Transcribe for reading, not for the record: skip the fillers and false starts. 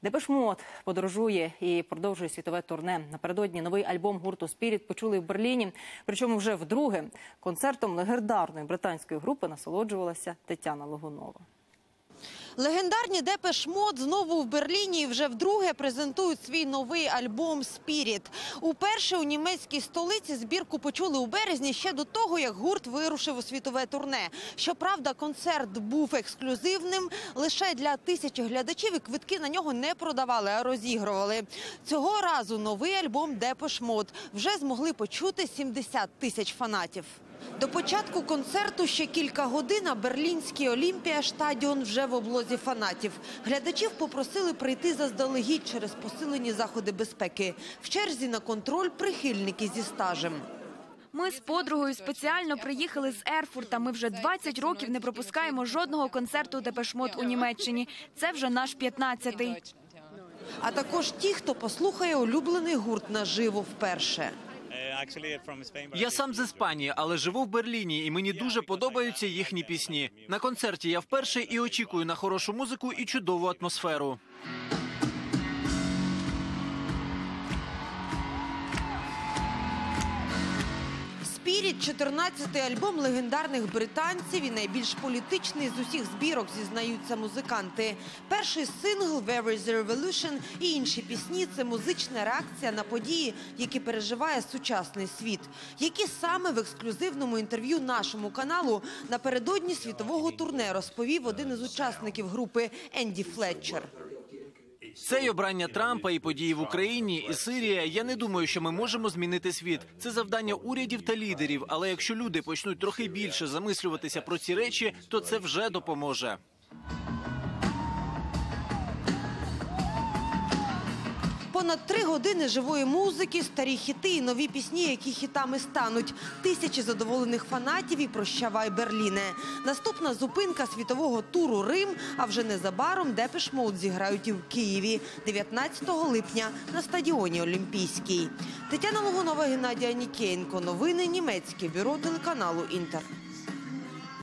Депеш Мод подорожує і продовжує світове турне. Напередодні новий альбом гурту «Спіріт» почули в Берліні. Причому вже вдруге. Концертом легендарної британської групи насолоджувалася Тетяна Логунова. Легендарні Депеш Мод знову в Берліні і вже вдруге презентують свій новий альбом «Спіріт». Уперше у німецькій столиці збірку почули у березні, ще до того, як гурт вирушив у світове турне. Щоправда, концерт був ексклюзивним лише для тисячі глядачів, і квитки на нього не продавали, а розігрували. Цього разу новий альбом Депеш Мод вже змогли почути 70 тисяч фанатів. До початку концерту ще кілька годин, а берлінський Олімпіаштадіон вже в облозі фанатів. Глядачів попросили прийти заздалегідь через посилені заходи безпеки. В черзі на контроль прихильники зі стажем. Ми з подругою спеціально приїхали з Ерфурта. Ми вже 20 років не пропускаємо жодного концерту Депеш Мод у Німеччині. Це вже наш 15-й. А також ті, хто послухає улюблений гурт наживо вперше. Я сам з Іспанії, але живу в Берліні, і мені дуже подобаються їхні пісні. На концерті я вперше і очікую на хорошу музику і чудову атмосферу. «Спіріт» – 14-й альбом легендарних британців і найбільш політичний з усіх збірок, зізнаються музиканти. Перший сингл «Where is the Revolution» і інші пісні – це музична реакція на події, які переживає сучасний світ. Які саме в ексклюзивному інтерв'ю нашому каналу напередодні світового турне розповів один із учасників групи Енді Флетчер. Це й обрання Трампа, і події в Україні, і Сирія. Я не думаю, що ми можемо змінити світ. Це завдання урядів та лідерів. Але якщо люди почнуть трохи більше замислюватися про ці речі, то це вже допоможе. Понад 3 години живої музики, старі хіти і нові пісні, які хітами стануть. Тисячі задоволених фанатів і «Прощавай, Берліне». Наступна зупинка світового туру Рим, а вже незабаром Депеш Мод зіграють і в Києві 19 липня на стадіоні Олімпійський. Тетяна Логунова, Геннадій Анікеєнко. Новини німецьке бюро телеканалу «Інтер».